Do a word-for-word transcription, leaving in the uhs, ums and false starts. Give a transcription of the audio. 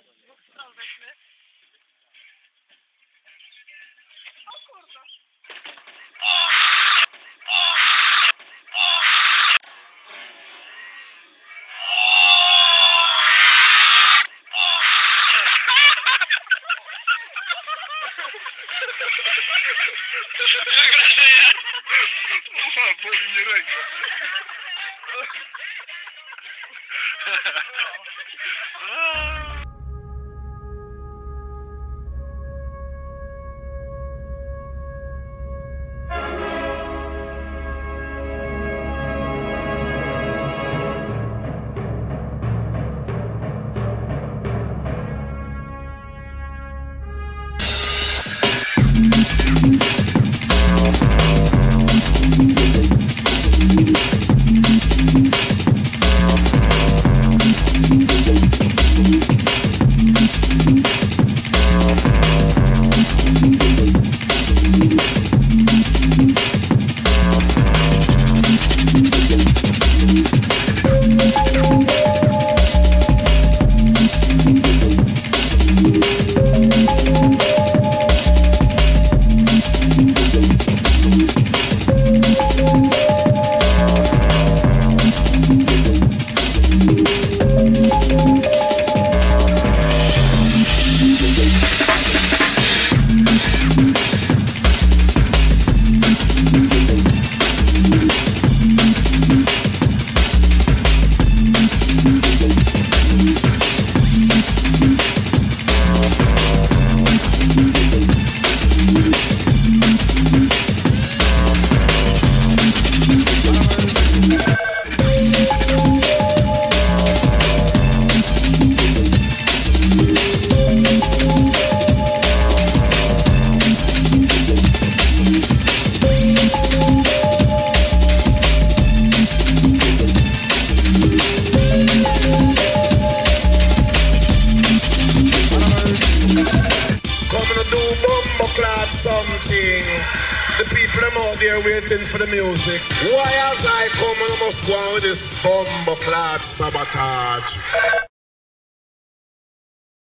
Bokstavek, nie? O kurwa. Boli mnie ręka. Something. The people them out there waiting for the music. Why as I come and I must go on with this bomb clad sabotage?